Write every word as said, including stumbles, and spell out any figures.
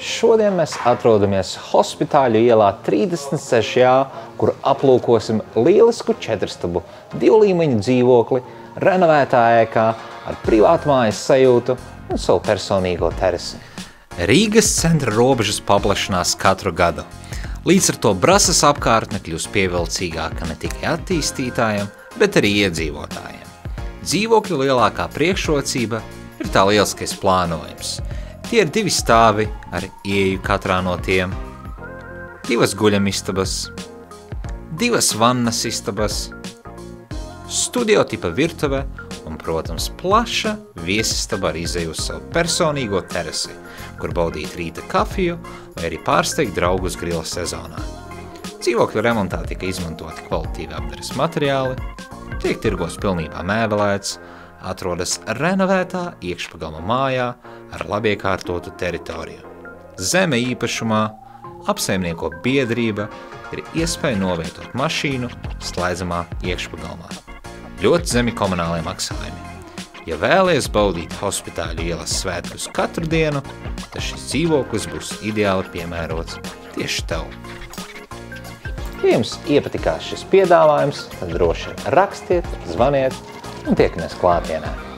Šodien mēs atrodamies Hospitāļu ielā trīsdesmit seši A, kur aplūkosim lielisku četrstabu divu līmeņu dzīvokli, renovētā ēkā ar privātmājas sajūtu un savu personīgo terasi. Rīgas centra robežas paplašinās katru gadu. Līdz ar to Brasas apkārtne kļūst pievilcīgāka ne tikai attīstītājiem, bet arī iedzīvotājiem. Dzīvokļu lielākā priekšrocība ir tā lieliskais plānojums. Tie ir divi stāvi ar ieeju katrā no tiem, divas guļamistabas, divas vannas istabas, studio tipa virtuve un, protams, plaša viesistaba ar izeju uz savu personīgo terasi, kur baudīt rīta kafiju vai arī pārsteigt draugus grila sezonā. Dzīvokļu remontā tika izmantoti kvalitīvi apdares materiāli, tiek tirgos pilnībā mēbelēts, atrodas renovētā iekšpagalma mājā ar labiekārtotu teritoriju. Zeme īpašumā, apsaimnieko biedrība, ir iespēja novietot mašīnu slēdzamā iekšpagalmā. Ļoti zemi komunālie maksājumi. Ja vēlies baudīt Hospitāļu ielas svētkus katru dienu, tad šis dzīvoklis būs ideāli piemērots tieši tev. Ja jums iepatikās šis piedāvājums, tad droši rakstiet, zvaniet un tiekamies klātienē.